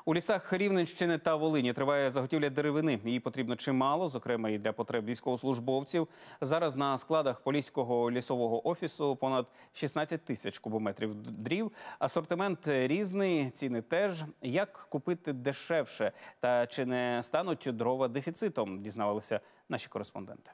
У лісах Рівненщини та Волині триває заготівля деревини. Її потрібно чимало, зокрема і для потреб військовослужбовців. Зараз на складах Поліського лісового офісу понад 16 тисяч кубометрів дрів. Асортимент різний, ціни теж. Як купити дешевше та чи не стануть дрова дефіцитом, дізнавалися наші кореспонденти.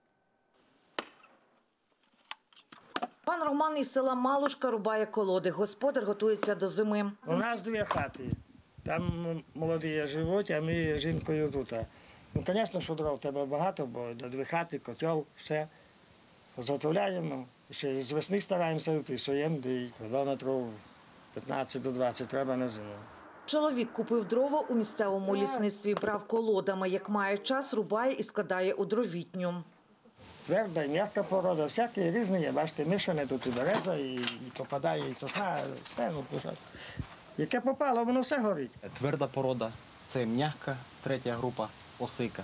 Пан Роман із села Малушка рубає колоди. Господар готується до зими. У нас дві хати. Там молоді живуть, а ми з жінкою тут. Ну, звісно, що дров тебе багато, бо до дві хати, котел, все. Заготовляємо. Ще з весни стараємося виписуємо, де кілометрів 15 до 20 треба на зиму. Чоловік купив дрова у місцевому лісництві, брав колодами. Як має час, рубає і складає у дровітню. Тверда і м'яка порода, всякі різні є. Бачите, мішане тут і береза, і попадає, і сосна, все. Яке попало, воно все горить. Тверда порода – це м'яка, третя група – осика.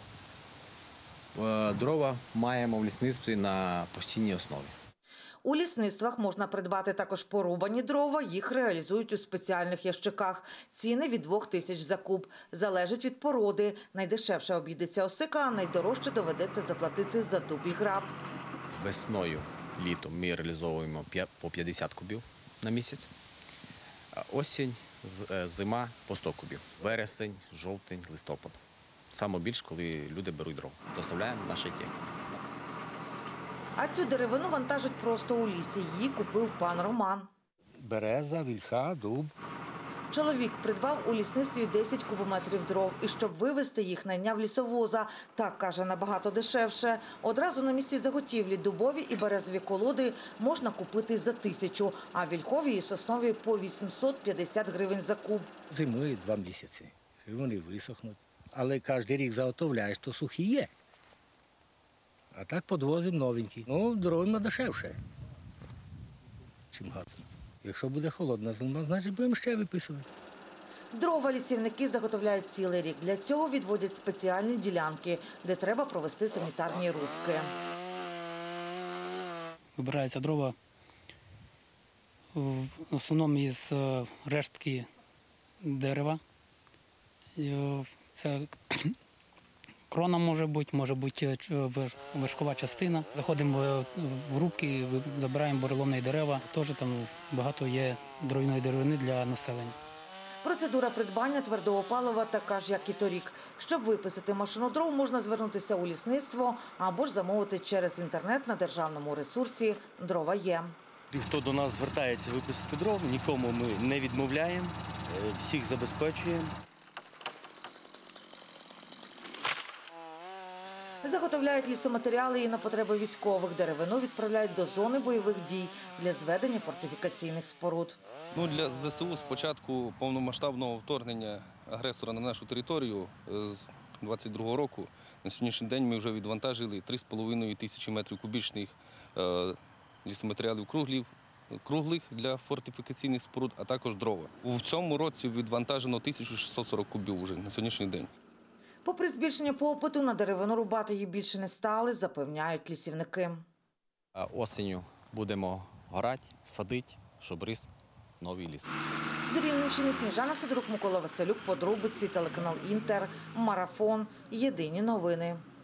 Дрова маємо в лісництві на постійній основі. У лісництвах можна придбати також порубані дрова, їх реалізують у спеціальних ящиках. Ціни від 2 тисяч за куб. Залежить від породи. Найдешевше обійдеться осика, а найдорожче доведеться заплатити за дуб і граб. Весною, літом ми реалізовуємо по 50 кубів на місяць. Осінь, зима – по 100 кубів. Вересень, жовтень, листопад. Саме більше, коли люди беруть дров. Доставляємо наші техніки. А цю деревину вантажать просто у лісі. Її купив пан Роман. Береза, вільха, дуб. Чоловік придбав у лісництві 10 кубометрів дров. І щоб вивезти їх, найняв лісовоза. Так, каже, набагато дешевше. Одразу на місці заготівлі дубові і березові колоди можна купити за 1000, а вільхові і соснові по 850 гривень за куб. Зимою 2 місяці. І вони висохнуть. Але кожен рік заготовляєш, то сухі є. А так підвозимо новенькі. Ну, дровами дешевше, чим газом. Якщо буде холодна зима, значить будемо ще виписувати. Дрова лісівники заготовляють цілий рік. Для цього відводять спеціальні ділянки, де треба провести санітарні рубки. Вибираються дрова в основному із рештки дерева. Це крона може бути вершкова частина. Заходимо в рубки, забираємо буреломні дерева. Теж там багато є дров'яної деревини для населення. Процедура придбання твердого палива така ж, як і торік. Щоб виписати машину дров, можна звернутися у лісництво або ж замовити через інтернет на державному ресурсі «Дрова є». Хто до нас звертається виписати дров, нікому ми не відмовляємо, всіх забезпечуємо. Заготовляють лісоматеріали і на потреби військових. Деревину відправляють до зони бойових дій для зведення фортифікаційних споруд. Для ЗСУ з початку повномасштабного вторгнення агресора на нашу територію з 22-го року на сьогоднішній день ми вже відвантажили 3,5 тисячі метрів кубічних лісоматеріалів круглих для фортифікаційних споруд, а також дрова. У цьому році відвантажено 1640 кубів вже на сьогоднішній день. Попри збільшення попиту, на деревину рубати її більше не стали, запевняють лісівники. Осінню будемо горати, садити, щоб ріс новий ліс. З Рівненщини Сніжана Сидорук, Микола Василюк, подробиці, телеканал «Інтер», Марафон, Єдині новини.